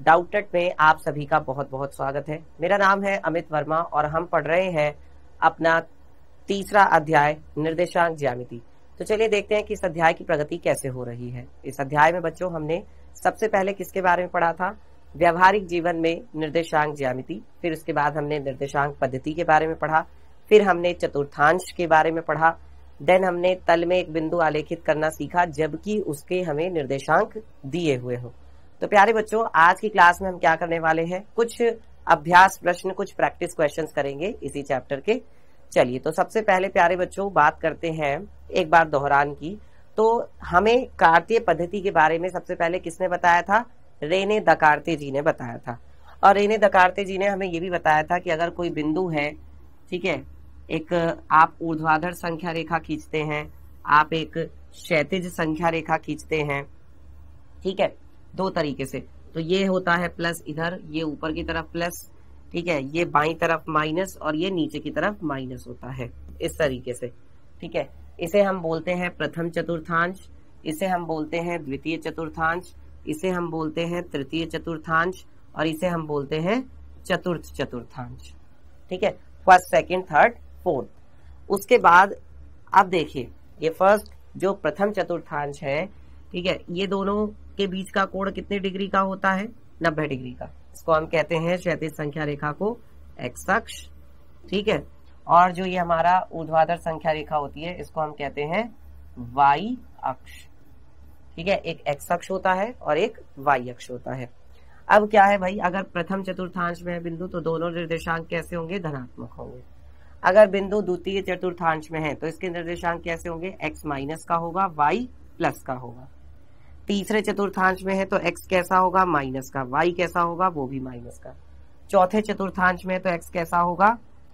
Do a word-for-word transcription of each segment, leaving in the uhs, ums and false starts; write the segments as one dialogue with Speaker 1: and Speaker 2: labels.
Speaker 1: Doubted में आप सभी का बहुत बहुत स्वागत है। मेरा नाम है अमित वर्मा और हम पढ़ रहे हैं अपना तीसरा अध्याय निर्देशांक ज्यामिति। तो चलिए देखते हैं कि इस अध्याय की प्रगति कैसे हो रही है। इस अध्याय में बच्चों हमने सबसे पहले किसके बारे में पढ़ा था? व्यावहारिक जीवन में निर्देशांक ज्यामिति। फिर उसके बाद हमने निर्देशांक पद्धति के बारे में पढ़ा। फिर हमने चतुर्थांश के बारे में पढ़ा। देन हमने तल में एक बिंदु आलेखित करना सीखा जबकि उसके हमें निर्देशांक दिए हुए हो। तो प्यारे बच्चों, आज की क्लास में हम क्या करने वाले हैं? कुछ अभ्यास प्रश्न, कुछ प्रैक्टिस क्वेश्चंस करेंगे इसी चैप्टर के। चलिए, तो सबसे पहले प्यारे बच्चों बात करते हैं एक बार दोहरान की। तो हमें कार्तीय पद्धति के बारे में सबसे पहले किसने बताया था? रेने दकार्ते जी ने बताया था। और रेने दकार्ते जी ने हमें ये भी बताया था कि अगर कोई बिंदु है, ठीक है, एक आप ऊर्ध्वाधर संख्या रेखा खींचते हैं, आप एक क्षैतिज संख्या रेखा खींचते हैं, ठीक है, दो तरीके से। तो ये होता है प्लस, इधर ये ऊपर की तरफ प्लस, ठीक है, ये बाईं तरफ माइनस और ये नीचे की तरफ माइनस होता है इस तरीके से, ठीक है। इसे हम बोलते हैं प्रथम चतुर्थांश, इसे हम बोलते हैं द्वितीय चतुर्थांश, इसे हम बोलते हैं तृतीय चतुर्थांश और इसे हम बोलते हैं चतुर्थ चतुर्थांश, ठीक है। First, second, third, fourth. उसके बाद अब देखिए, ये फर्स्ट जो प्रथम चतुर्थांश है, ठीक है, ये दोनों के बीच का कोण कितने डिग्री का होता है? नब्बे डिग्री का। इसको हम कहते हैं क्षैतिज संख्या रेखा को एक्स अक्ष, ठीक है। और जो ये हमारा ऊर्ध्वाधर संख्या रेखा होती है इसको हम कहते हैं वाई अक्ष, ठीक है। एक एक्स अक्ष होता है और एक वाई अक्ष होता है। अब क्या है भाई, अगर प्रथम चतुर्थांश में है बिंदु तो दोनों निर्देशांक कैसे होंगे? धनात्मक होंगे। अगर बिंदु द्वितीय चतुर्थांश में है तो इसके निर्देशांक कैसे होंगे? एक्स माइनस का होगा, वाई प्लस का होगा। तीसरे चतुर्थांश में है तो x कैसा होगा? माइनस का। y कैसा होगा? वो भी माइनस का। चौथे चतुर्थांश में है तो x कैसा होगा?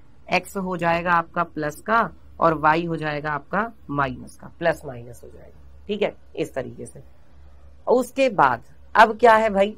Speaker 1: x हो जाएगा आपका प्लस का और y हो जाएगा आपका माइनस का, प्लस माइनस हो जाएगा, ठीक है, इस तरीके से। उसके बाद अब क्या है भाई,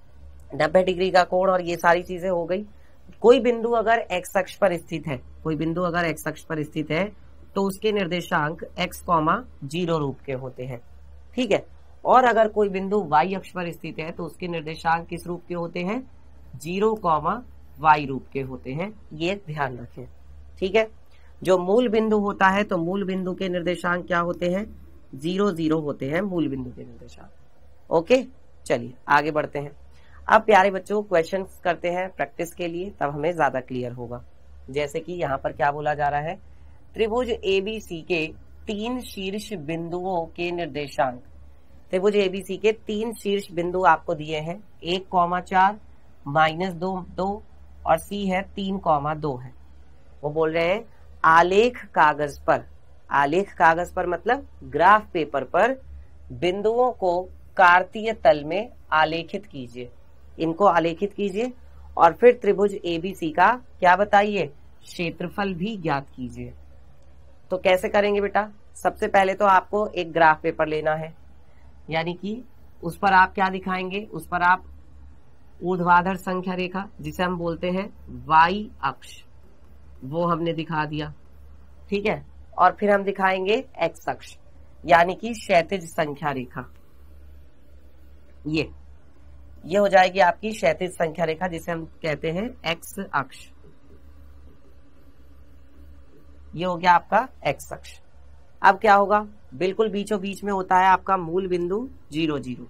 Speaker 1: नब्बे डिग्री का कोण और ये सारी चीजें हो गई। कोई बिंदु अगर x अक्ष पर स्थित है, कोई बिंदु अगर x अक्ष पर स्थित है तो उसके निर्देशांक x कॉमा जीरो रूप के होते हैं, ठीक है। और अगर कोई बिंदु y अक्ष पर स्थित है तो उसके निर्देशांक किस रूप के होते हैं? जीरो कॉमा वाई रूप के होते हैं। ये ध्यान रखें, ठीक है। जो मूल बिंदु होता है तो मूल बिंदु के निर्देशांक क्या होते हैं? जीरो जीरो होते हैं मूल बिंदु के निर्देशांक। ओके, चलिए आगे बढ़ते हैं। अब प्यारे बच्चों क्वेश्चन करते हैं प्रैक्टिस के लिए, तब हमें ज्यादा क्लियर होगा। जैसे कि यहाँ पर क्या बोला जा रहा है? त्रिभुज एबीसी के तीन शीर्ष बिंदुओं के निर्देशांक। त्रिभुज एबीसी के तीन शीर्ष बिंदु आपको दिए हैं, एक कॉमा चार, माइनस दो दो और सी है तीन कॉमा दो है। वो बोल रहे हैं आलेख कागज पर, आलेख कागज पर मतलब ग्राफ पेपर पर बिंदुओं को कार्तीय तल में आलेखित कीजिए, इनको आलेखित कीजिए और फिर त्रिभुज एबीसी का क्या बताइए? क्षेत्रफल भी ज्ञात कीजिए। तो कैसे करेंगे बेटा? सबसे पहले तो आपको एक ग्राफ पेपर लेना है, यानी कि उस पर आप क्या दिखाएंगे? उस पर आप ऊर्ध्वाधर संख्या रेखा जिसे हम बोलते हैं वाई अक्ष, वो हमने दिखा दिया, ठीक है। और फिर हम दिखाएंगे एक्स अक्ष यानी कि क्षैतिज संख्या रेखा। ये ये हो जाएगी आपकी क्षैतिज संख्या रेखा जिसे हम कहते हैं एक्स अक्ष। ये हो गया आपका एक्स अक्ष। अब क्या होगा? बिल्कुल बीचों बीच में होता है आपका मूल बिंदु जीरो जीरो।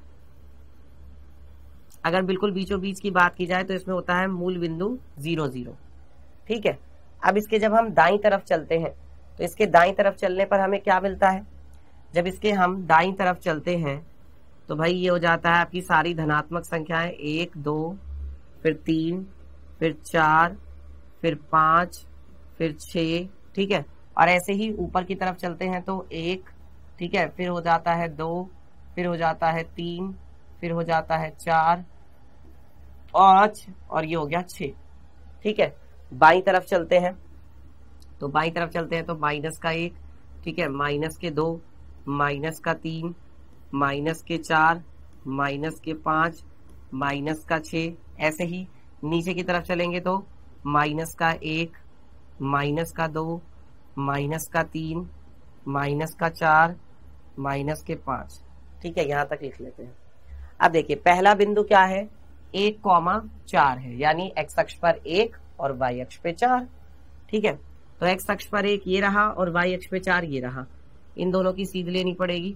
Speaker 1: अगर बिल्कुल बीचों बीच की बात की जाए तो इसमें होता है मूल बिंदु जीरो जीरो, ठीक है। अब इसके जब हम दाईं तरफ चलते हैं तो इसके दाईं तरफ चलने पर हमें क्या मिलता है? जब इसके हम दाईं तरफ चलते हैं तो भाई ये हो जाता है आपकी सारी धनात्मक संख्याएं, एक दो फिर तीन फिर चार फिर पांच फिर छह, ठीक है। और ऐसे ही ऊपर की तरफ चलते हैं तो एक, ठीक है, फिर हो जाता है दो, फिर हो जाता है तीन, फिर हो जाता है चार, पांच और ये हो गया छह, ठीक है। बाईं तरफ चलते हैं तो बाईं तरफ चलते हैं तो माइनस का एक, ठीक है, माइनस के दो, माइनस का तीन, माइनस के चार, माइनस के पांच, माइनस का छह। ऐसे ही नीचे की तरफ चलेंगे तो माइनस का एक, माइनस का दो, माइनस का तीन, माइनस का चार, माइनस के पांच, ठीक है। यहां तक लिख लेते हैं। अब देखिए पहला बिंदु क्या है? एक कॉमा चार है, यानी एक्स अक्ष पर एक और वाई अक्ष पे चार। ठीक है, तो एक्स अक्ष पर एक ये रहा और वाई अक्ष पे चार ये रहा। इन दोनों की सीध लेनी पड़ेगी,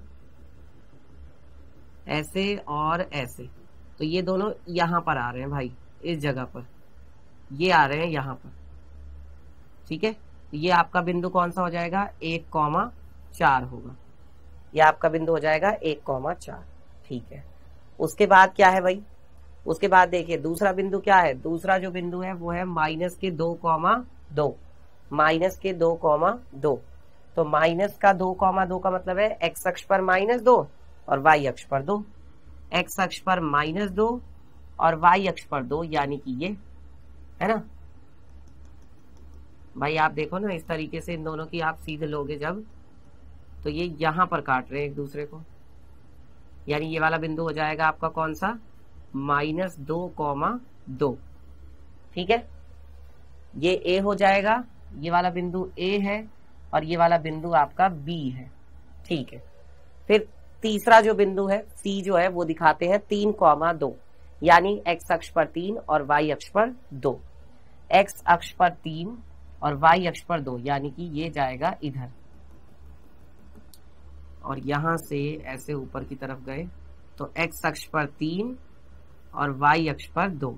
Speaker 1: ऐसे और ऐसे। तो ये दोनों यहां पर आ रहे हैं भाई, इस जगह पर ये आ रहे हैं यहां पर। ठीक है, ये आपका बिंदु कौन सा हो जाएगा, एक कॉमा चार होगा। ये आपका बिंदु हो जाएगा एक कॉमा चार। ठीक है, उसके बाद क्या है भाई, उसके बाद देखिए दूसरा बिंदु क्या है, दूसरा जो बिंदु है वो है माइनस के दो कॉमा दो, माइनस के दो कॉमा दो। तो माइनस का दो कॉमा दो का मतलब है एक्स अक्ष पर माइनस दो और वाई अक्ष पर दो, एक्स अक्ष पर माइनस दो और वाई अक्ष पर दो, यानी कि ये है ना भाई। आप देखो ना, इस तरीके से इन दोनों की आप सीध लोगे जब, तो ये यहां पर काट रहे हैं एक दूसरे को, यानी ये वाला बिंदु हो जाएगा आपका कौन सा, माइनस दो कॉमा दो। ठीक है, ये ए हो जाएगा, ये वाला बिंदु ए है और ये वाला बिंदु आपका बी है। ठीक है, फिर तीसरा जो बिंदु है सी जो है वो दिखाते हैं तीन कॉमा दो, यानी एक्स अक्ष पर तीन और वाई अक्ष पर दो, एक्स अक्ष पर तीन और वाई अक्ष पर दो, यानी कि ये जाएगा इधर और यहां से ऐसे ऊपर की तरफ गए, तो एक्स अक्ष पर तीन और वाई अक्ष पर दो,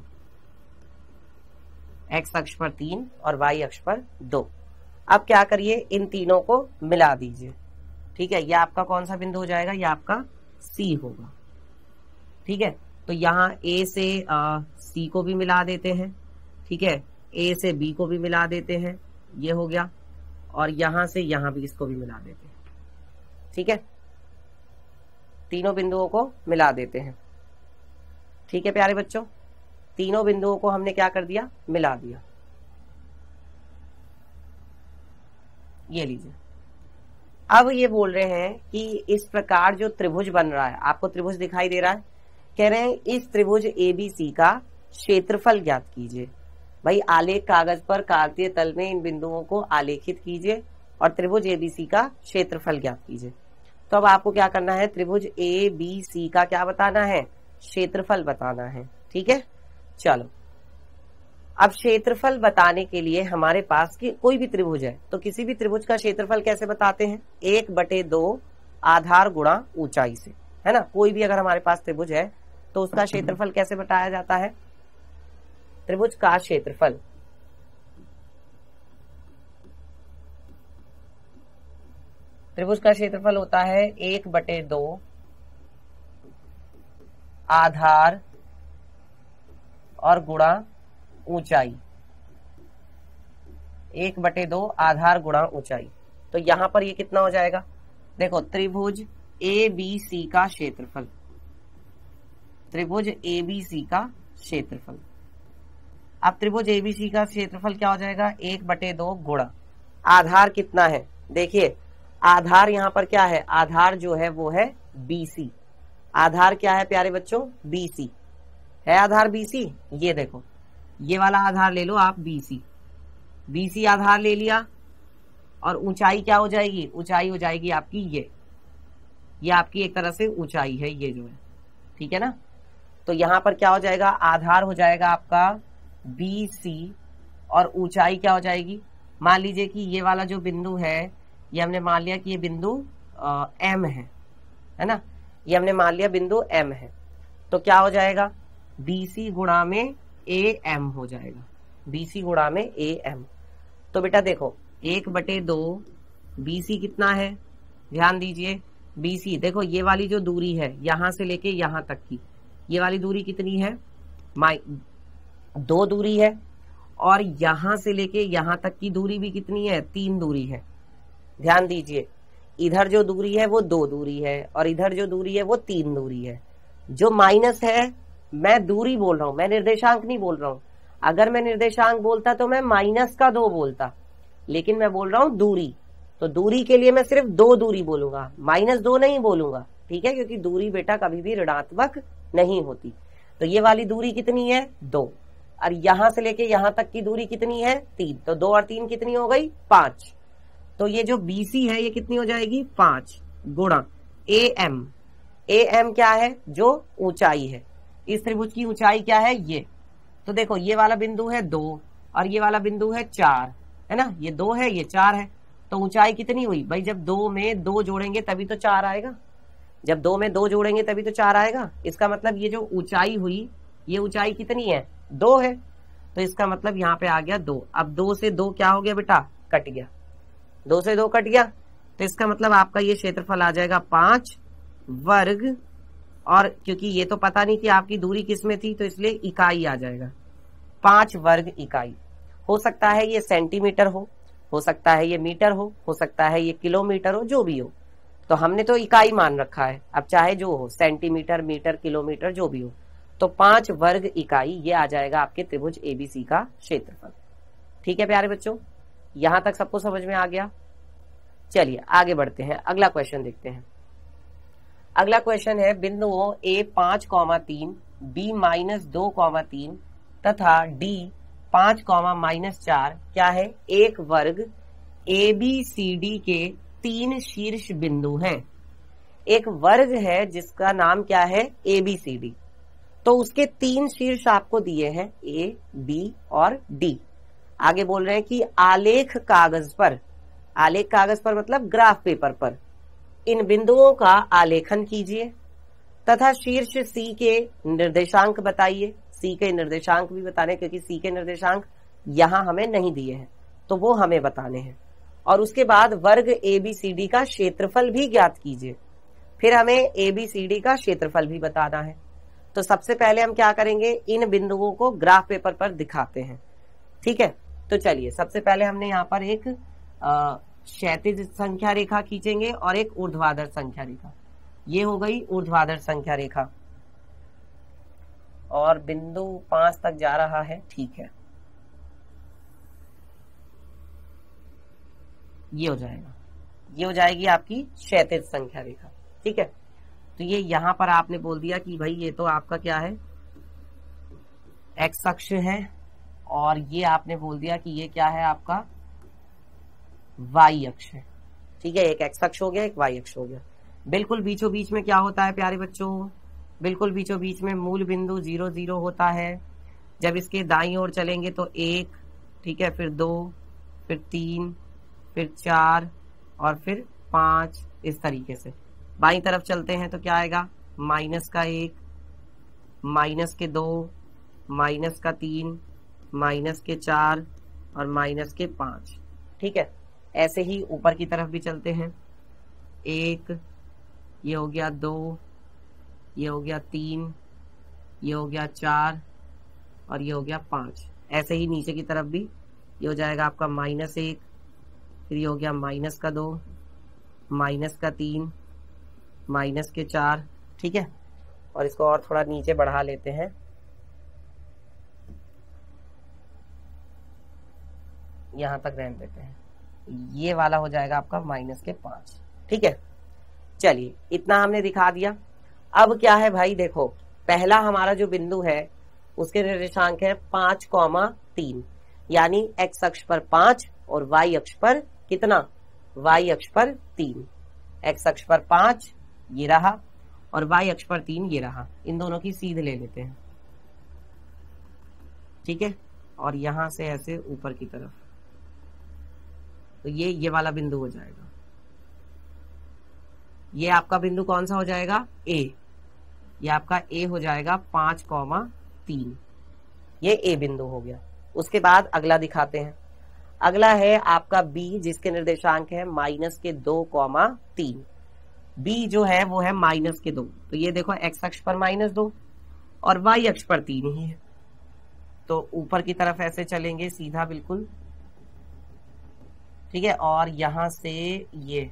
Speaker 1: एक्स अक्ष पर तीन और वाई अक्ष पर दो। अब क्या करिए, इन तीनों को मिला दीजिए। ठीक है, यह आपका कौन सा बिंदु हो जाएगा, यह आपका सी होगा। ठीक है, तो यहाँ ए से आ, सी को भी मिला देते हैं। ठीक है, ए से बी को भी मिला देते हैं, ये हो गया, और यहां से यहां भी इसको भी मिला देते हैं। ठीक है, तीनों बिंदुओं को मिला देते हैं। ठीक है प्यारे बच्चों, तीनों बिंदुओं को हमने क्या कर दिया, मिला दिया। ये लीजिए, अब ये बोल रहे हैं कि इस प्रकार जो त्रिभुज बन रहा है, आपको त्रिभुज दिखाई दे रहा है, कह रहे हैं इस त्रिभुज एबीसी का क्षेत्रफल ज्ञात कीजिए। भाई आलेख कागज पर कार्तीय तल में इन बिंदुओं को आलेखित कीजिए और त्रिभुज एबीसी का क्षेत्रफल ज्ञात कीजिए। तो अब आपको क्या करना है, त्रिभुज ए बी सी का क्या बताना है, क्षेत्रफल बताना है। ठीक है, चलो अब क्षेत्रफल बताने के लिए हमारे पास की कोई भी त्रिभुज है, तो किसी भी त्रिभुज का क्षेत्रफल कैसे बताते हैं, एक बटे दो आधार गुणा ऊंचाई से, है ना। कोई भी अगर हमारे पास त्रिभुज है तो उसका क्षेत्रफल कैसे बताया जाता है, त्रिभुज का क्षेत्रफल त्रिभुज का क्षेत्रफल होता है एक बटे दो आधार और गुणा ऊंचाई, एक बटे दो आधार गुणा ऊंचाई। तो यहां पर ये कितना हो जाएगा, देखो त्रिभुज ए बी सी का क्षेत्रफल, त्रिभुज ए बी सी का क्षेत्रफल। अब त्रिभुज ए बी सी का क्षेत्रफल क्या हो जाएगा, एक बटे दो गुणा आधार कितना है, देखिए आधार यहां पर क्या है, आधार जो है वो है बीसी। आधार क्या है प्यारे बच्चों, बीसी है, आधार बीसी। ये देखो ये वाला आधार ले लो आप, बीसी, बीसी आधार ले लिया, और ऊंचाई क्या हो जाएगी, ऊंचाई हो जाएगी आपकी ये ये आपकी एक तरह से ऊंचाई है ये जो है, ठीक है ना। तो यहां पर क्या हो जाएगा, आधार हो जाएगा आपका बीसी और ऊंचाई क्या हो जाएगी, मान लीजिए कि ये वाला जो बिंदु है ये हमने मान लिया कि ये बिंदु एम है, है ना, ये हमने मान लिया बिंदु एम है। तो क्या हो जाएगा, बीसी गुणा में ए एम हो जाएगा, बीसी गुणा में ए एम। तो बेटा देखो एक बटे दो बीसी कितना है, ध्यान दीजिए बीसी, देखो ये वाली जो दूरी है यहां से लेके यहां तक की, ये वाली दूरी कितनी है, माइ दो दूरी है, और यहां से लेके यहां तक की दूरी भी कितनी है, तीन दूरी है। ध्यान दीजिए इधर जो दूरी है वो दो दूरी है और इधर जो दूरी है वो तीन दूरी है। जो माइनस है मैं दूरी बोल रहा हूं, मैं निर्देशांक नहीं बोल रहा हूं। अगर मैं निर्देशांक बोलता तो मैं माइनस का दो बोलता, लेकिन मैं बोल रहा हूं दूरी, तो दूरी के लिए मैं सिर्फ दो दूरी बोलूंगा, माइनस दो नहीं बोलूंगा, ठीक है, क्योंकि दूरी बेटा कभी भी ऋणात्मक नहीं होती। तो ये वाली दूरी कितनी है, दो, और यहां से लेके यहां तक की दूरी कितनी है, तीन। तो दो और तीन कितनी हो गई, पांच। तो ये जो बीसी है ये कितनी हो जाएगी, पांच गुणा ए एम। ए एम क्या है, जो ऊंचाई है, इस त्रिभुज की ऊंचाई क्या है, ये। तो देखो ये वाला बिंदु है दो और ये वाला बिंदु है चार, है ना, ये दो है ये चार है, तो ऊंचाई कितनी हुई भाई, जब दो में दो जोड़ेंगे तभी तो चार आएगा, जब दो में दो जोड़ेंगे तभी तो चार आएगा। इसका मतलब ये जो ऊंचाई हुई, ये ऊंचाई कितनी है, दो है, तो इसका मतलब यहाँ पे आ गया दो। अब दो से दो क्या हो गया बेटा, कट गया, दो से दो कट गया, तो इसका मतलब आपका ये क्षेत्रफल आ जाएगा पांच वर्ग, और क्योंकि ये तो पता नहीं कि आपकी दूरी किस में थी तो इसलिए इकाई आ जाएगा, पांच वर्ग इकाई। हो सकता है ये सेंटीमीटर हो हो सकता है ये मीटर हो हो सकता है ये किलोमीटर हो, जो भी हो, तो हमने तो इकाई मान रखा है, अब चाहे जो हो, सेंटीमीटर, मीटर, किलोमीटर, जो भी हो, तो पांच वर्ग इकाई ये आ जाएगा आपके त्रिभुज एबीसी का क्षेत्रफल। ठीक है प्यारे बच्चों, यहां तक सबको समझ में आ गया। चलिए आगे बढ़ते हैं, अगला क्वेश्चन देखते हैं। अगला क्वेश्चन है, बिंदुओं ए पांच कौमा तीन, बी माइनस दो कौमा तीन तथा डी पांच कौमा माइनस चार क्या है, एक वर्ग ए बी सी डी के तीन शीर्ष बिंदु हैं। एक वर्ग है जिसका नाम क्या है, ए बी सी डी, तो उसके तीन शीर्ष आपको दिए हैं, ए बी और डी। आगे बोल रहे हैं कि आलेख कागज पर, आलेख कागज पर मतलब ग्राफ पेपर पर, इन बिंदुओं का आलेखन कीजिए तथा शीर्ष सी के निर्देशांक बताइए। सी के निर्देशांक भी बताने, क्योंकि सी के निर्देशांक यहां हमें नहीं दिए हैं तो वो हमें बताने हैं। और उसके बाद वर्ग ए बी सी डी का क्षेत्रफल भी ज्ञात कीजिए, फिर हमें ए बी सी डी का क्षेत्रफल भी बताना है। तो सबसे पहले हम क्या करेंगे, इन बिंदुओं को ग्राफ पेपर पर दिखाते हैं। ठीक है, तो चलिए सबसे पहले हमने यहाँ पर एक क्षैतिज संख्या रेखा खींचेंगे और एक ऊर्ध्वाधर संख्या रेखा। ये हो गई ऊर्ध्वाधर संख्या रेखा और बिंदु पांच तक जा रहा है। ठीक है, ये हो जाएगा, ये हो जाएगी आपकी क्षैतिज संख्या रेखा। ठीक है, तो ये यहां पर आपने बोल दिया कि भाई ये तो आपका क्या है, एक्स अक्ष है, और ये आपने बोल दिया कि ये क्या है आपका वाई अक्ष है। ठीक है, एक एक्स अक्ष हो गया, एक वाई अक्ष हो गया। बिल्कुल बीचों बीच में क्या होता है प्यारे बच्चों, बिल्कुल बीचों बीच में मूल बिंदु जीरो जीरो होता है। जब इसके दाईं ओर चलेंगे तो एक, ठीक है, फिर दो, फिर तीन, फिर चार और फिर पांच, इस तरीके से। बाईं तरफ चलते हैं तो क्या आएगा, माइनस का एक, माइनस के दो, माइनस का तीन, माइनस के चार और माइनस के पांच। ठीक है, ऐसे ही ऊपर की तरफ भी चलते हैं, एक, ये हो गया दो, ये हो गया तीन, ये हो गया चार और ये हो गया पांच। ऐसे ही नीचे की तरफ भी ये हो जाएगा आपका माइनस एक, फिर ये हो गया माइनस का दो, माइनस का तीन, माइनस के चार। ठीक है, और इसको और थोड़ा नीचे बढ़ा लेते हैं, यहां तक रहने देते हैं, ये वाला हो जाएगा आपका माइनस के पांच। ठीक है, चलिए इतना हमने दिखा दिया। अब क्या है भाई, देखो पहला हमारा जो बिंदु है उसके निर्देशांक है पांच कौमा तीन, यानी एक्स अक्ष पर पांच और वाई अक्ष पर कितना, वाई अक्ष पर तीन। एक्स अक्ष पर पांच ये रहा और वाई अक्ष पर तीन ये रहा, इन दोनों की सीध ले लेते हैं। ठीक है, और यहां से ऐसे ऊपर की तरफ, तो ये ये वाला बिंदु हो जाएगा। ये आपका बिंदु कौन सा हो जाएगा, ए, ये आपका ए हो जाएगा पांच कौमा तीन, ये ए बिंदु हो गया। उसके बाद अगला दिखाते हैं, अगला है आपका बी, जिसके निर्देशांक है माइनस के दो कौमा तीन। बी जो है वो है माइनस के दो, तो ये देखो एक्स अक्ष पर माइनस दो और वाई अक्ष पर तीन ही है, तो ऊपर की तरफ ऐसे चलेंगे सीधा बिल्कुल। ठीक है, और यहां से ये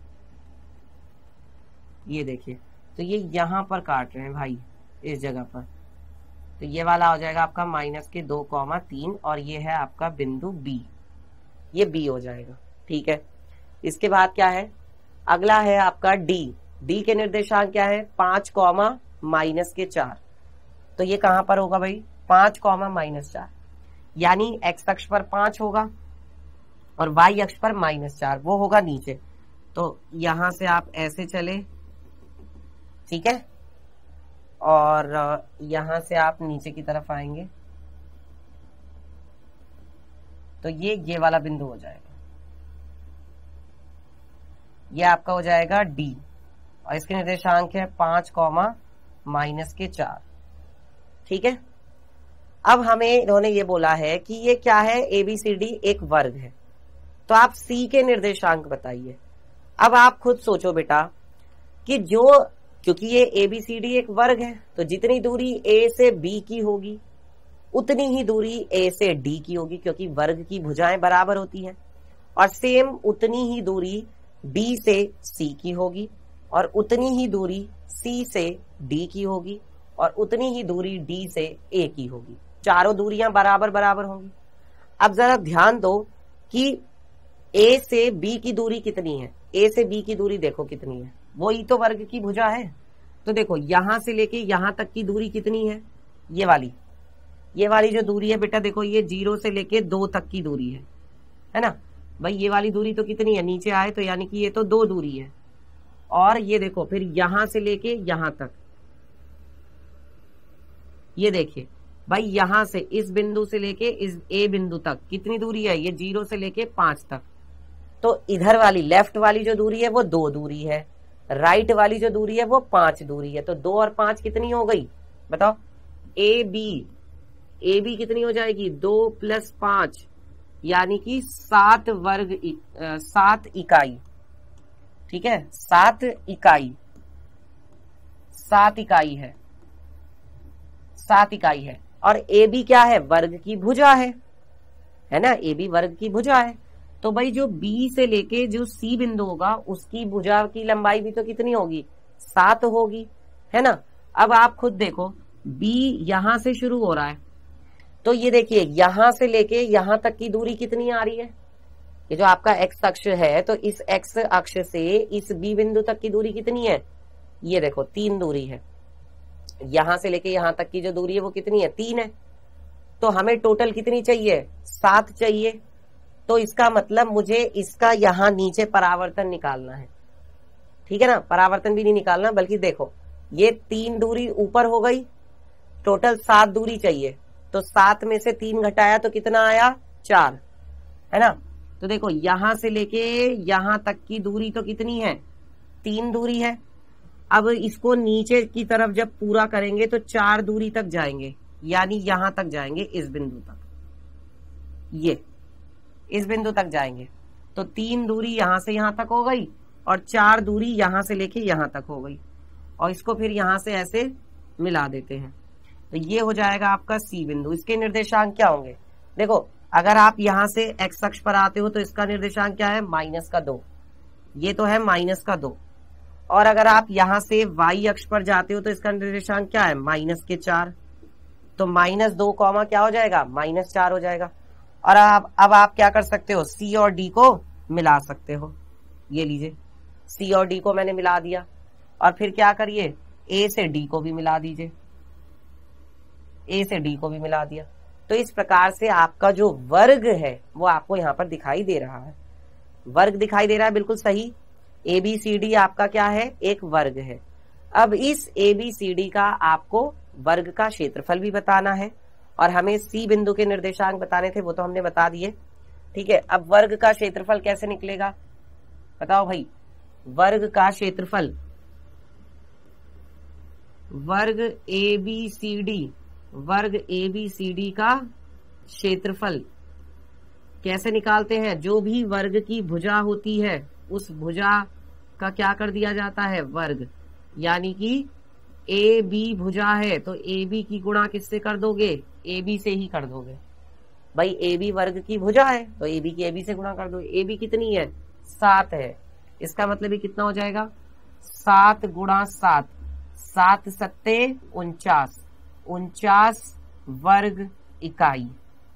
Speaker 1: ये देखिए, तो ये यहां पर काट रहे हैं भाई, इस जगह पर, तो ये वाला हो जाएगा आपका माइनस के दो कौमा तीन और ये है आपका बिंदु बी, ये बी हो जाएगा। ठीक है, इसके बाद क्या है, अगला है आपका डी। डी के निर्देशांक क्या है, पांच कौमा माइनस के चार, तो ये कहां पर होगा भाई, पांच कौमा माइनस चार, यानी एक्स अक्ष पर पांच होगा और वाई अक्ष पर माइनस चार, वो होगा नीचे। तो यहां से आप ऐसे चले, ठीक है, और यहां से आप नीचे की तरफ आएंगे तो ये ये वाला बिंदु हो जाएगा, ये आपका हो जाएगा डी और इसके निर्देशांक है पांच कॉमा माइनस के चार। ठीक है, अब हमें इन्होंने ये बोला है कि ये क्या है, एबीसीडी एक वर्ग है, तो आप सी के निर्देशांक बताइए। अब आप खुद सोचो बेटा कि जो, क्योंकि ये एबीसीडी एक वर्ग है तो जितनी दूरी ए से बी की होगी उतनी ही दूरी ए से डी की होगी, क्योंकि वर्ग की भुजाएं बराबर होती हैं, और सेम उतनी ही दूरी बी से सी की होगी, और उतनी ही दूरी सी से डी की होगी, और उतनी ही दूरी डी से ए की होगी। चारों दूरियां बराबर बराबर होंगी। अब जरा ध्यान दो कि ए से बी की दूरी कितनी है, ए से बी की दूरी देखो कितनी है, वही तो वर्ग की भुजा है। तो देखो यहां से लेके यहां तक की दूरी कितनी है, ये वाली, ये वाली जो दूरी है बेटा देखो, ये जीरो से लेके दो तक की दूरी है, है ना भाई। ये वाली दूरी तो कितनी है, नीचे आए तो यानी कि ये तो दो दूरी है, और ये देखो फिर यहां से लेके यहां तक, ये देखिए भाई यहां से इस बिंदु से लेके इस ए बिंदु तक कितनी दूरी है, ये जीरो से लेके पांच तक। तो इधर वाली लेफ्ट वाली जो दूरी है वो दो दूरी है, राइट वाली जो दूरी है वो पांच दूरी है। तो दो और पांच कितनी हो गई बताओ, ए बी, ए बी कितनी हो जाएगी, दो प्लस पांच यानी कि सात वर्ग इ, आ, सात इकाई। ठीक है, सात इकाई, सात इकाई है, सात इकाई है। और ए बी क्या है, वर्ग की भुजा है, है ना, ए बी वर्ग की भुजा है। तो भाई जो बी से लेके जो सी बिंदु होगा उसकी भुजा की लंबाई भी तो कितनी होगी, सात होगी, है ना। अब आप खुद देखो बी यहां से शुरू हो रहा है, तो ये देखिए यहां से लेके यहां तक की दूरी कितनी आ रही है, ये जो आपका एक्स अक्ष है, तो इस एक्स अक्ष से इस बी बिंदु तक की दूरी कितनी है, ये देखो तीन दूरी है। यहां से लेके यहां तक की जो दूरी है वो कितनी है, तीन है। तो हमें टोटल कितनी चाहिए, सात चाहिए। तो इसका मतलब मुझे इसका यहां नीचे परावर्तन निकालना है। ठीक है ना, परावर्तन भी नहीं निकालना, बल्कि देखो ये तीन दूरी ऊपर हो गई, टोटल सात दूरी चाहिए। तो सात में से तीन घटाया तो कितना आया, चार, है ना। तो देखो यहां से लेके यहां तक की दूरी तो कितनी है, तीन दूरी है। अब इसको नीचे की तरफ जब पूरा करेंगे तो चार दूरी तक जाएंगे, यानी यहां तक जाएंगे, इस बिंदु तक, ये इस बिंदु तक जाएंगे। तो तीन दूरी यहां से यहां तक हो गई और चार दूरी यहां से लेके यहां तक हो गई, और इसको फिर यहां से ऐसे मिला देते हैं। तो ये हो जाएगा आपका सी बिंदु। इसके निर्देशांक क्या होंगे, देखो अगर आप यहां से एक्स अक्ष पर आते हो तो इसका निर्देशांक क्या है, माइनस का दो, ये तो है माइनस का दो। और अगर आप यहां से वाई अक्ष पर जाते हो तो इसका निर्देशांक क्या है, माइनस के चार। तो माइनस दो कॉमा क्या हो जाएगा, माइनस चार हो जाएगा। और अब अब आप क्या कर सकते हो, सी और डी को मिला सकते हो। ये लीजिए सी और डी को मैंने मिला दिया, और फिर क्या करिए, ए से डी को भी मिला दीजिए, ए से डी को भी मिला दिया। तो इस प्रकार से आपका जो वर्ग है वो आपको यहाँ पर दिखाई दे रहा है, वर्ग दिखाई दे रहा है, बिल्कुल सही। ए बी सी डी आपका क्या है, एक वर्ग है। अब इस ए बी सी डी का आपको वर्ग का क्षेत्रफल भी बताना है, और हमें सी बिंदु के निर्देशांक बताने थे, वो तो हमने बता दिए। ठीक है, अब वर्ग का क्षेत्रफल कैसे निकलेगा बताओ भाई, वर्ग का क्षेत्रफल, वर्ग ए बी सी डी, वर्ग ए बी सी डी का क्षेत्रफल कैसे निकालते हैं, जो भी वर्ग की भुजा होती है उस भुजा का क्या कर दिया जाता है, वर्ग। यानी कि ए बी भुजा है तो ए बी की गुणा किससे कर दोगे, ए बी से ही कर दोगे। भाई ए बी वर्ग की भुजा है तो ए बी की ए बी से गुणा कर दो। ए बी कितनी है, सात है, इसका मतलब ये कितना हो जाएगा, सात गुणा सात, सात सत्ते उनचास, उनचास वर्ग इकाई,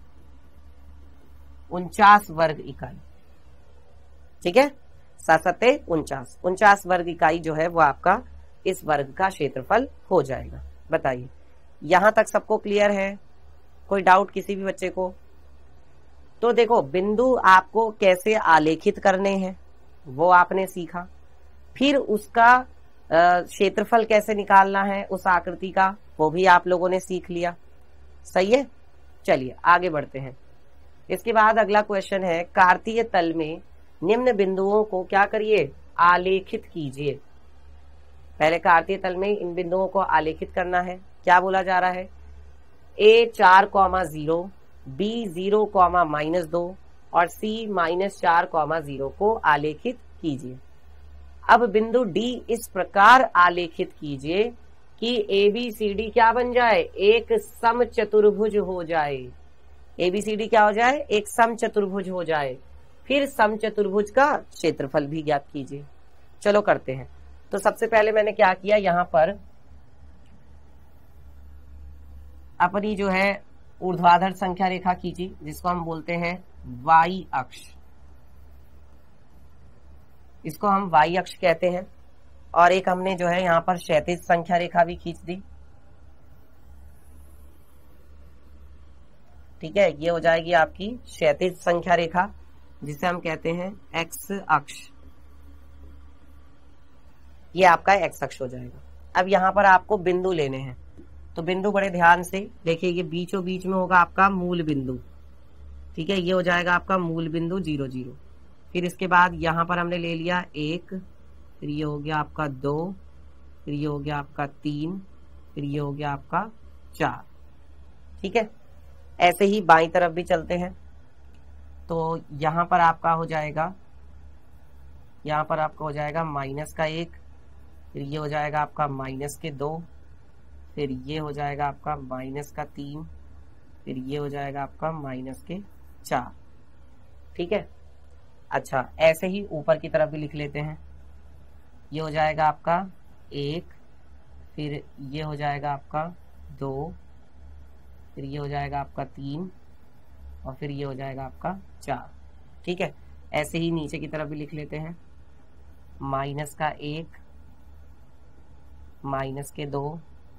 Speaker 1: उनचास वर्ग इकाई। ठीक है, सात सत्ते उनचास, उनचास वर्ग इकाई जो है वो आपका इस वर्ग का क्षेत्रफल हो जाएगा। बताइए यहां तक सबको क्लियर है, कोई डाउट किसी भी बच्चे को? तो देखो बिंदु आपको कैसे आलेखित करने हैं वो आपने सीखा, फिर उसका क्षेत्रफल कैसे निकालना है उस आकृति का, वो भी आप लोगों ने सीख लिया। सही है, चलिए आगे बढ़ते हैं। इसके बाद अगला क्वेश्चन है, कार्तीय तल में निम्न बिंदुओं को क्या करिए, आलेखित कीजिए। पहले कार्तीय तल में इन बिंदुओं को आलेखित करना है। क्या बोला जा रहा है, ए चार comma zero, B zero comma minus दो और सी माइनस चार कॉमा जीरो को आलेखित कीजिए। अब बिंदु डी इस प्रकार आलेखित कीजिए कि ए बी सी डी क्या बन जाए, एक समचतुर्भुज हो जाए। ए बी सी डी क्या हो जाए, एक समचतुर्भुज हो जाए। फिर समचतुर्भुज का क्षेत्रफल भी ज्ञात कीजिए। चलो करते हैं। तो सबसे पहले मैंने क्या किया, यहां पर अपनी जो है ऊर्ध्वाधर संख्या रेखा खींची, जिसको हम बोलते हैं वाई अक्ष। इसको हम वाई अक्ष कहते हैं। और एक हमने जो है यहां पर क्षैतिज संख्या रेखा भी खींच दी। ठीक है, ये हो जाएगी आपकी क्षैतिज संख्या रेखा, जिसे हम कहते हैं एक्स अक्ष। ये आपका एक्स अक्ष हो जाएगा। अब यहां पर आपको बिंदु लेने हैं, तो बिंदु बड़े ध्यान से देखिए, ये बीचों बीच में होगा आपका मूल बिंदु। ठीक है, ये हो जाएगा आपका मूल बिंदु जीरो जीरो। फिर इसके बाद यहां पर हमने ले लिया एक, फिर ये हो गया आपका दो, फिर ये हो गया आपका तीन, फिर ये हो गया आपका चार। ठीक है, ऐसे ही बाईं तरफ भी चलते हैं। तो यहां पर आपका हो जाएगा, यहां पर आपका हो जाएगा माइनस का एक, फिर ये हो जाएगा आपका माइनस के दो, फिर ये हो जाएगा आपका माइनस का तीन, फिर ये हो जाएगा आपका माइनस के चार। ठीक है, अच्छा ऐसे ही ऊपर की तरफ भी लिख लेते हैं। ये हो जाएगा आपका एक, फिर ये हो जाएगा आपका दो, फिर ये हो जाएगा आपका तीन और फिर ये हो जाएगा आपका चार। ठीक है, ऐसे ही नीचे की तरफ भी लिख लेते हैं। माइनस का एक, माइनस के दो,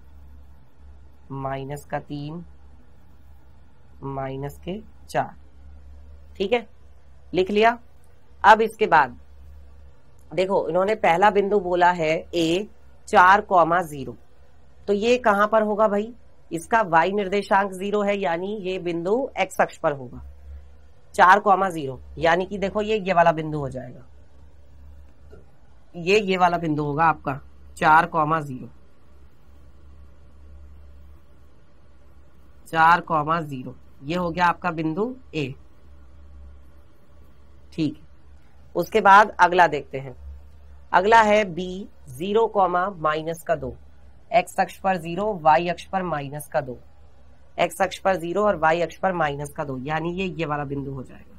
Speaker 1: माइनस का तीन, माइनस के चार। ठीक है, लिख लिया। अब इसके बाद देखो, इन्होंने पहला बिंदु बोला है ए चार कॉमा जीरो, तो ये कहां पर होगा भाई, इसका वाई निर्देशांक जीरो है, यानी ये बिंदु एक्स अक्ष पर होगा। चार कॉमा जीरो यानी कि देखो ये ये वाला बिंदु हो जाएगा, ये ये वाला बिंदु होगा आपका चार कॉमा जीरो, चार कॉमा जीरो ये हो गया आपका बिंदु ए। ठीक है, उसके बाद अगला देखते हैं। अगला है बी जीरो कॉमा माइनस का दो, एक्स अक्ष पर जीरो, वाई अक्ष पर माइनस का दो। एक्स अक्ष पर जीरो और वाई अक्ष पर माइनस का दो, यानी ये ये वाला बिंदु हो जाएगा।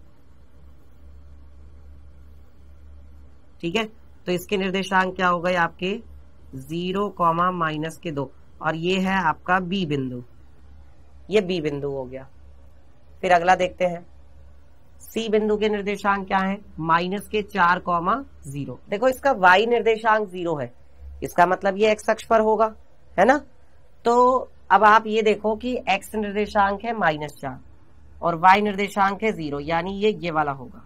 Speaker 1: ठीक है, तो इसके निर्देशांक क्या हो गए आपके, जीरो कॉमा माइनस के दो, और ये है आपका बी बिंदु, ये बी बिंदु हो गया। फिर अगला देखते हैं, सी बिंदु के निर्देशांक क्या है, माइनस के चार कॉमा जीरो। देखो इसका वाई निर्देशांक जीरो है, इसका मतलब ये एक्स अक्ष पर होगा, है ना। तो अब आप ये देखो कि एक्स निर्देशांक है माइनस चार और वाई निर्देशांक है जीरो, यानी ये ये वाला होगा,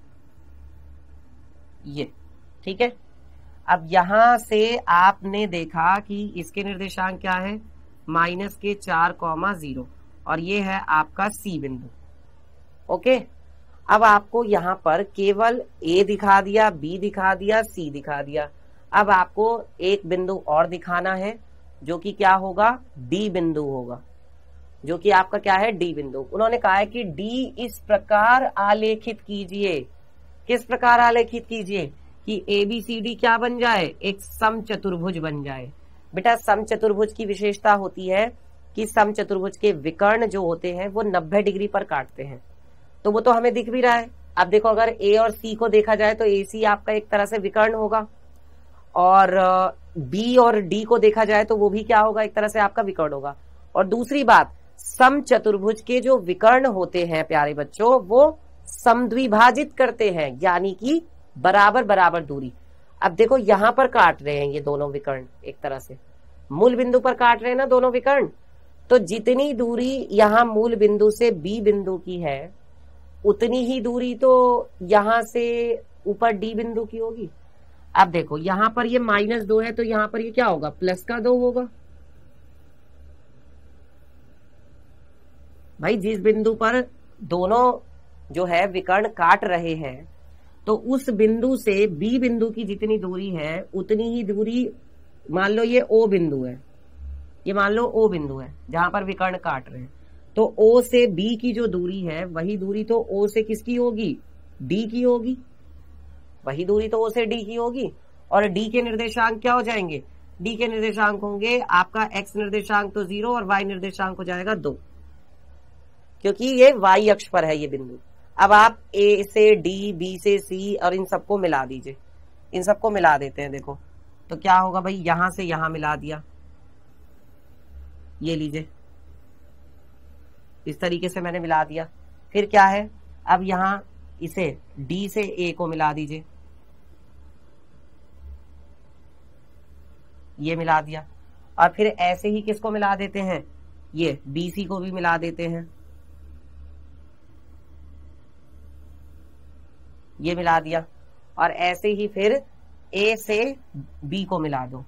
Speaker 1: ये। ठीक है, अब यहां से आपने देखा कि इसके निर्देशांक क्या है, माइनस के चार कॉमा जीरो, और ये है आपका सी बिंदु। ओके, अब आपको यहां पर केवल ए दिखा दिया, बी दिखा दिया, सी दिखा दिया। अब आपको एक बिंदु और दिखाना है, जो कि क्या होगा, डी बिंदु होगा, जो कि आपका क्या है, डी बिंदु। उन्होंने कहा है कि डी इस प्रकार आलेखित कीजिए। किस प्रकार आलेखित कीजिए कि ए बी सी डी क्या बन जाए, एक समचतुर्भुज बन जाए। बेटा समचतुर्भुज की विशेषता होती है कि समचतुर्भुज के विकर्ण जो होते हैं वो नब्बे डिग्री पर काटते हैं, तो वो तो हमें दिख भी रहा है। अब देखो अगर ए और सी को देखा जाए तो ए सी आपका एक तरह से विकर्ण होगा, और बी और डी को देखा जाए तो वो भी क्या होगा, एक तरह से आपका विकर्ण होगा। और दूसरी बात, समचतुर्भुज के जो विकर्ण होते हैं प्यारे बच्चों, वो समद्विभाजित करते हैं, यानी कि बराबर बराबर दूरी। अब देखो यहां पर काट रहे हैं ये दोनों विकर्ण, एक तरह से मूल बिंदु पर काट रहे हैं ना दोनों विकर्ण, तो जितनी दूरी यहां मूल बिंदु से बी बिंदु की है, उतनी ही दूरी तो यहां से ऊपर डी बिंदु की होगी। अब देखो यहां पर ये माइनस दो है तो यहां पर ये क्या होगा, प्लस का दो होगा। भाई जिस बिंदु पर दोनों जो है विकर्ण काट रहे हैं तो उस बिंदु से बी बिंदु की जितनी दूरी है उतनी ही दूरी, मान लो ये ओ बिंदु है, ये मान लो ओ बिंदु है जहां पर विकर्ण काट रहे हैं, तो ओ से बी की जो दूरी है वही दूरी तो ओ से किसकी होगी, डी की होगी। वही दूरी तो ओ से डी की होगी। और डी के निर्देशांक क्या हो जाएंगे, डी के निर्देशांक होंगे आपका एक्स निर्देशांक तो जीरो और वाई निर्देशांक हो जाएगा दो, क्योंकि ये वाई अक्ष पर है ये बिंदु। अब आप ए से डी, बी से सी और इन सबको मिला दीजिए, इन सबको मिला देते हैं। देखो तो क्या होगा भाई, यहां से यहां मिला दिया, ये लीजिए इस तरीके से मैंने मिला दिया। फिर क्या है, अब यहां इसे डी से ए को मिला दीजिए, ये मिला दिया। और फिर ऐसे ही किसको मिला देते हैं, ये बीसी को भी मिला देते हैं, ये मिला दिया। और ऐसे ही फिर ए से बी को मिला दो,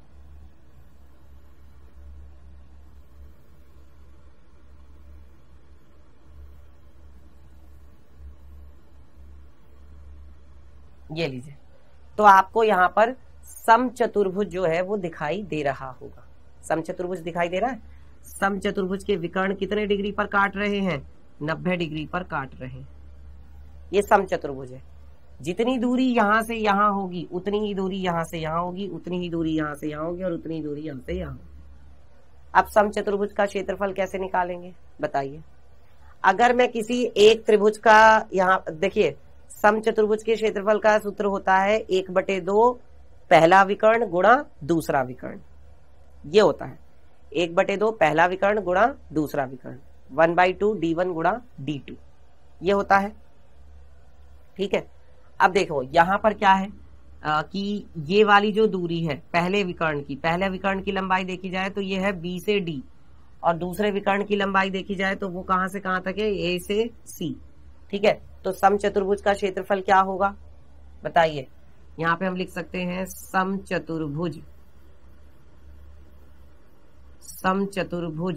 Speaker 1: ये लीजिए। तो आपको यहां पर समचतुर्भुज जो है वो दिखाई दे रहा होगा, समचतुर्भुज दिखाई दे रहा है। समचतुर्भुज के विकर्ण कितने डिग्री पर काट रहे हैं, नब्बे डिग्री पर काट रहे हैं। ये समचतुर्भुज है, जितनी दूरी यहां से यहां होगी उतनी ही दूरी यहां से यहां होगी, उतनी ही दूरी यहां से यहां होगी और उतनी ही दूरी यहां से यहां होगी। अब समचतुर्भुज का क्षेत्रफल कैसे निकालेंगे बताइए। अगर मैं किसी एक त्रिभुज का, यहाँ देखिए समचतुर्भुज के क्षेत्रफल का सूत्र होता है एक बटे दो पहला विकर्ण गुणा दूसरा विकर्ण, ये होता है एक बटे दो पहला विकर्ण गुणा दूसरा विकर्ण, one by two D one गुणा डी टू, ये होता है। ठीक है, अब देखो यहां पर क्या है आ, कि ये वाली जो दूरी है पहले विकर्ण की, पहले विकर्ण की लंबाई देखी जाए तो ये है बी से डी, और दूसरे विकर्ण की लंबाई देखी जाए तो वो कहां से कहां तक है, ए से सी। ठीक है, तो समचतुर्भुज का क्षेत्रफल क्या होगा बताइए। यहां पे हम लिख सकते हैं समचतुर्भुज, समचतुर्भुज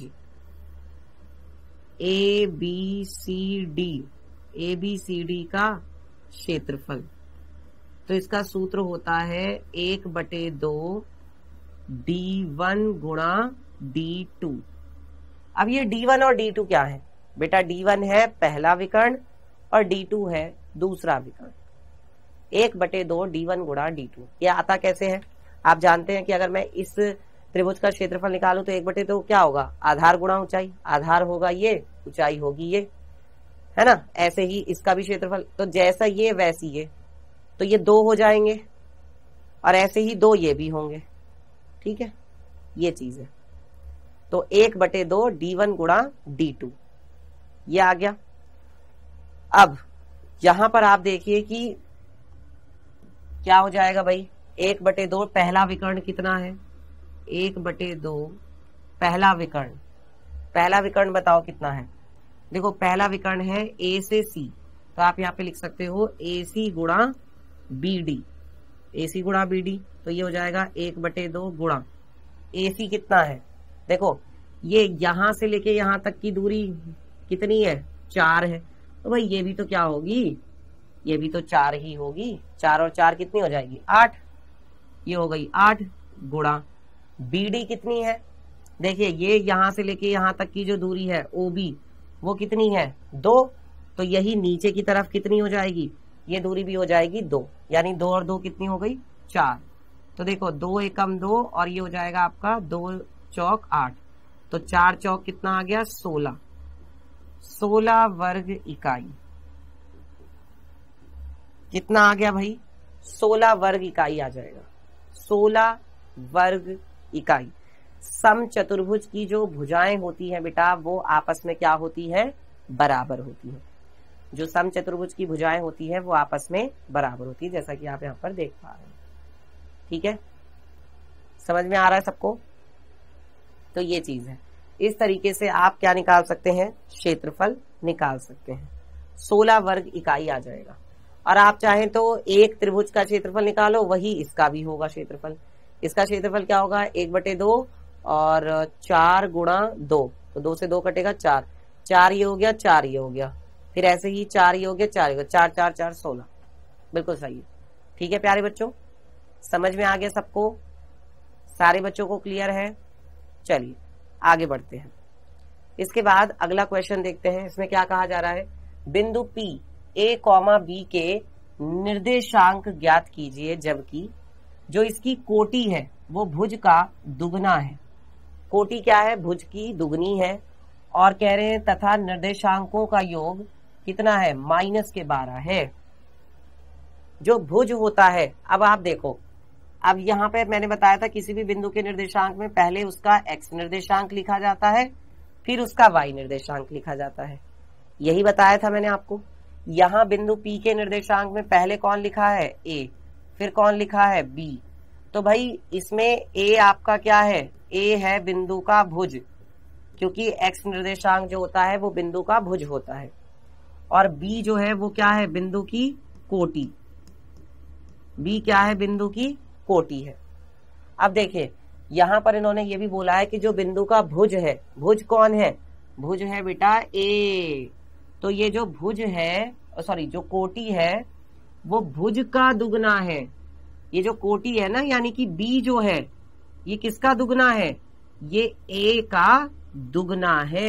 Speaker 1: A B C D, A B C D का क्षेत्रफल, तो इसका सूत्र होता है एक बटे दो डी वन गुणा डी टू। अब ये डी वन और डी टू क्या है बेटा, डी वन है पहला विकर्ण और डी टू है दूसरा विकर्ण। एक बटे दो डी वन गुणा डी टू, ये आता कैसे है, आप जानते हैं कि अगर मैं इस त्रिभुज का क्षेत्रफल निकालूं तो एक बटे दो क्या होगा, आधार गुणा ऊंचाई, आधार होगा ये, ऊंचाई होगी ये, है ना। ऐसे ही इसका भी क्षेत्रफल, तो जैसा ये वैसी ये, तो ये दो हो जाएंगे और ऐसे ही दो ये भी होंगे। ठीक है, ये चीज है। तो एक बटे दो डी वन गुणा डी टू, ये आ गया। अब यहां पर आप देखिए कि क्या हो जाएगा भाई, एक बटे दो पहला विकर्ण कितना है, एक बटे दो पहला विकर्ण, पहला विकर्ण बताओ कितना है। देखो पहला विकर्ण है ए से सी, तो आप यहाँ पे लिख सकते हो ए सी गुणा बी डी, ए सी गुणा बी डी, तो ये हो जाएगा एक बटे दो गुणा ए सी कितना है, देखो ये यहां से लेके यहां तक की दूरी कितनी है, चार है, तो भाई ये भी तो क्या होगी, ये भी तो चार ही होगी, चार और चार कितनी हो जाएगी, आठ, ये हो गई आठ गुणा बीडी कितनी है, देखिए ये यहां से लेके यहां तक की जो दूरी है ओ बी वो कितनी है, दो, तो यही नीचे की तरफ कितनी हो जाएगी, ये दूरी भी हो जाएगी दो, यानी दो और दो कितनी हो गई, चार। तो देखो दो एकम दो और ये हो जाएगा आपका दो चौक आठ, तो चार चौक कितना आ गया, सोलह, सोलह वर्ग इकाई, कितना आ गया भाई, सोलह वर्ग इकाई आ जाएगा, सोलह वर्ग इकाई। समचतुर्भुज की जो भुजाएं होती हैं बेटा वो आपस में क्या होती है, बराबर होती है। जो समचतुर्भुज की भुजाएं होती है वो आपस में बराबर होती है, जैसा कि आप यहाँ पर देख पा रहे हैं। ठीक है, समझ में आ रहा है सबको। तो ये चीज है, इस तरीके से आप क्या निकाल सकते हैं, क्षेत्रफल निकाल सकते हैं, सोलह वर्ग इकाई आ जाएगा। और आप चाहें तो एक त्रिभुज का क्षेत्रफल निकालो, वही इसका भी होगा क्षेत्रफल। इसका क्षेत्रफल क्या होगा, एक बटे दो और चार गुणा दो, तो दो से दो कटेगा चार, चार ये हो गया, चार ये हो गया, फिर ऐसे ही चार ये हो गया, चार ये हो गया, चार चार चार सोलह। बिल्कुल सही है। ठीक है प्यारे बच्चों, समझ में आ गया सबको, सारे बच्चों को क्लियर है। चलिए आगे बढ़ते हैं। इसके बाद अगला क्वेश्चन देखते हैं। इसमें क्या कहा जा रहा है, बिंदु P ए कॉमा बी के निर्देशांक ज्ञात कीजिए जबकि जो इसकी कोटि है वो भुज का दुगना है। कोटि क्या है, भुज की दुगनी है, और कह रहे हैं तथा निर्देशांकों का योग कितना है, माइनस के बारह है। जो भुज होता है, अब आप देखो, अब यहाँ पे मैंने बताया था किसी भी बिंदु के निर्देशांक में पहले उसका x निर्देशांक लिखा जाता है, फिर उसका y निर्देशांक लिखा जाता है। यही बताया था मैंने आपको। यहाँ बिंदु P के निर्देशांक में पहले कौन लिखा है, a, फिर कौन लिखा है, b। तो भाई इसमें a आपका क्या है, a है बिंदु का भुज, क्योंकि x निर्देशांक जो होता है वो बिंदु का भुज होता है, और b जो है वो क्या है, बिंदु की कोटि। b क्या है, बिंदु की कोटि है। अब देखिए यहां पर इन्होंने ये भी बोला है कि जो बिंदु का भुज है, भुज कौन है, भुज है बेटा a। तो ये जो भुज है, सॉरी जो कोटि है वो भुज का दुगना है। ये जो कोटि है ना, यानी कि b जो है ये किसका दुगना है, ये a का दुगना है।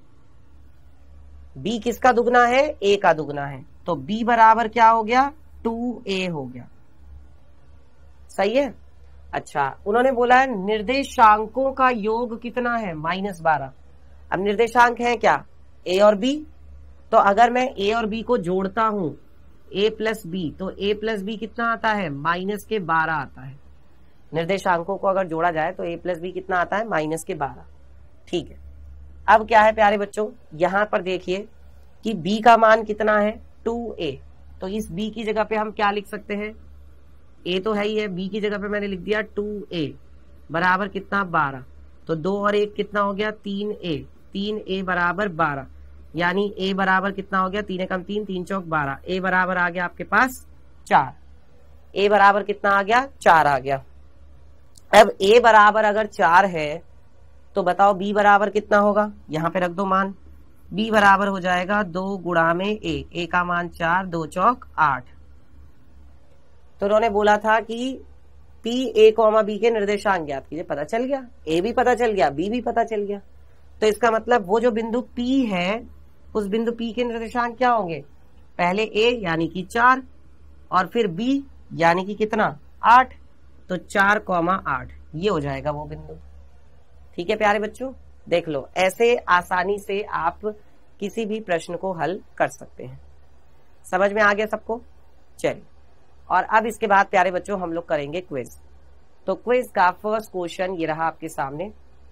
Speaker 1: b किसका दुगना है, a का दुगना है। तो b बराबर क्या हो गया, टू ए हो गया। सही है। अच्छा, उन्होंने बोला है निर्देशांकों का योग कितना है, माइनस बारह। अब निर्देशांक है क्या, a और b। तो अगर मैं a और b को जोड़ता हूं, a प्लस बी, तो a प्लस बी कितना आता है, माइनस के बारह आता है। निर्देशांकों को अगर जोड़ा जाए तो a प्लस बी कितना आता है, माइनस के बारह। ठीक है। अब क्या है प्यारे बच्चों, यहां पर देखिए कि b का मान कितना है, टू ए। तो इस b की जगह पे हम क्या लिख सकते हैं, a तो है ही है, b की जगह पे मैंने लिख दिया टू ए बराबर कितना, बारह। तो दो और एक कितना हो गया, तीन ए, तीन ए बराबर बारह, यानी a बराबर कितना हो गया, तीन एकम तीन, तीन चौक बारह, a बराबर आ गया आपके पास चार। a बराबर कितना आ गया, चार आ गया। अब a बराबर अगर चार है तो बताओ b बराबर कितना होगा, यहां पे रख दो मान। b बराबर हो जाएगा दो गुणा में a, a का मान चार, दो चौक आठ। तो उन्होंने बोला था कि P a कॉमा b के निर्देशांक ज्ञात कीजिए। पता चल गया, a भी पता चल गया, b भी पता चल गया। तो इसका मतलब वो जो बिंदु P है, उस बिंदु P के निर्देशांक क्या होंगे, पहले a यानी कि चार, और फिर b यानी कि कितना, आठ। तो चार कॉमा आठ, ये हो जाएगा वो बिंदु। ठीक है प्यारे बच्चों, देख लो, ऐसे आसानी से आप किसी भी प्रश्न को हल कर सकते हैं। समझ में आ गया सबको। चलिए, और अब इसके बाद प्यारे बच्चों हम लोग करेंगे क्विज। तो क्विज का फर्स्ट क्वेश्चन ये रहा आपके सामने।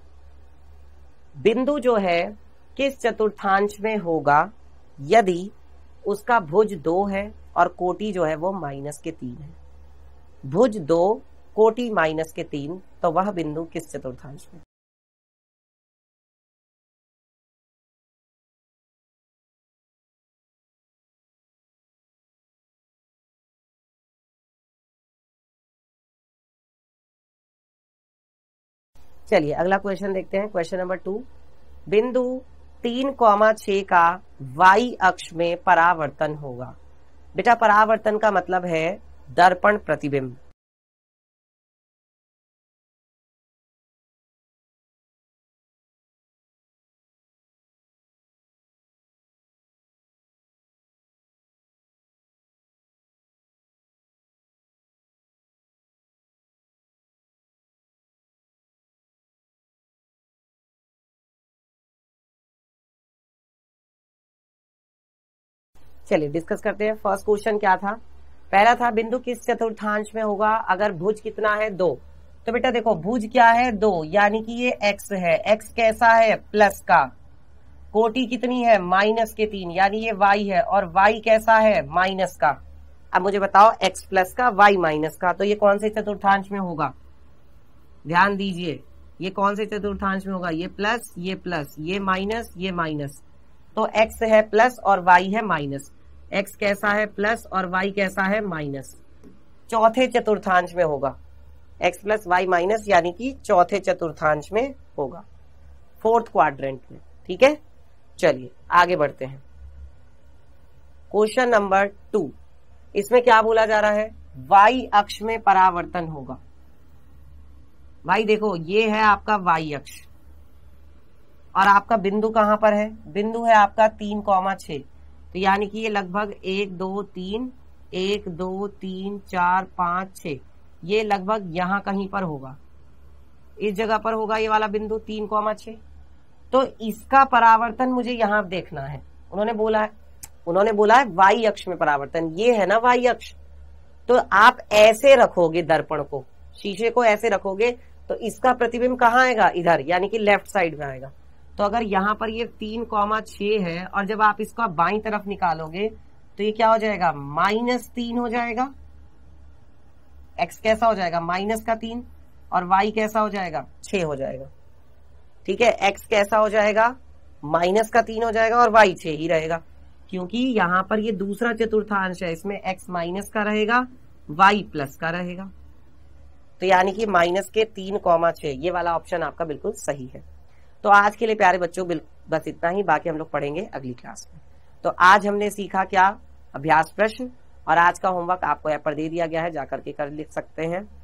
Speaker 1: बिंदु जो है किस चतुर्थांश में होगा यदि उसका भुज दो है और कोटि जो है वो माइनस के तीन है। भुज दो, कोटि माइनस के तीन, तो वह बिंदु किस चतुर्थांश में। चलिए अगला क्वेश्चन देखते हैं। क्वेश्चन नंबर टू, बिंदु तीन कॉमा छह का वाई अक्ष में परावर्तन होगा। बेटा परावर्तन का मतलब है दर्पण प्रतिबिंब। चलिए डिस्कस करते हैं। फर्स्ट क्वेश्चन क्या था, पहला था बिंदु किस चतुर्थांश में होगा अगर भुज कितना है, दो। तो बेटा देखो भुज क्या है, दो, यानी कि ये x है। x कैसा है, प्लस का। कोटि कितनी है, माइनस के तीन, यानी ये y है। और y कैसा है, माइनस का। अब मुझे बताओ x प्लस का, y माइनस का, तो ये कौन से चतुर्थांश में होगा, ध्यान दीजिए, ये कौन से चतुर्थांश में होगा, ये प्लस, ये प्लस, ये माइनस, ये माइनस। तो x है प्लस और y है माइनस। एक्स कैसा है प्लस और वाई कैसा है माइनस, चौथे चतुर्थांश में होगा। एक्स प्लस वाई माइनस यानी कि चौथे चतुर्थांश में होगा, फोर्थ क्वाड्रेंट में। ठीक है, चलिए आगे बढ़ते हैं। क्वेश्चन नंबर टू, इसमें क्या बोला जा रहा है, वाई अक्ष में परावर्तन होगा। भाई देखो ये है आपका वाई अक्ष और आपका बिंदु कहां पर है, बिंदु है आपका तीन कौमा छह, तो यानी कि ये लगभग एक दो तीन एक दो तीन चार पांच छह, ये लगभग यहां कहीं पर होगा, इस जगह पर होगा ये वाला बिंदु तीन कौमा छह। तो इसका परावर्तन मुझे यहां देखना है। उन्होंने बोला है उन्होंने बोला है वाई अक्ष में परावर्तन, ये है ना वाई अक्ष। तो आप ऐसे रखोगे दर्पण को, शीशे को ऐसे रखोगे तो इसका प्रतिबिंब कहाँ आएगा, इधर, यानी कि लेफ्ट साइड में आएगा। तो अगर यहां पर ये तीन कौमा छह है और जब आप इसका बाईं तरफ निकालोगे तो ये क्या हो जाएगा, माइनस तीन हो जाएगा। एक्स कैसा हो जाएगा, माइनस का तीन, और वाई कैसा हो जाएगा, छह हो जाएगा। ठीक है, एक्स कैसा हो जाएगा, माइनस का तीन हो जाएगा और वाई छह ही रहेगा, क्योंकि यहां पर ये दूसरा चतुर्थांश है, इसमें एक्स माइनस का रहेगा, वाई प्लस का रहेगा। तो यानी कि माइनस के तीन कौमा छह, ये वाला ऑप्शन आपका बिल्कुल सही है। तो आज के लिए प्यारे बच्चों बस इतना ही, बाकी हम लोग पढ़ेंगे अगली क्लास में। तो आज हमने सीखा क्या, अभ्यास प्रश्न, और आज का होमवर्क आपको ऐप पर दे दिया गया है, जाकर के कर लिख सकते हैं।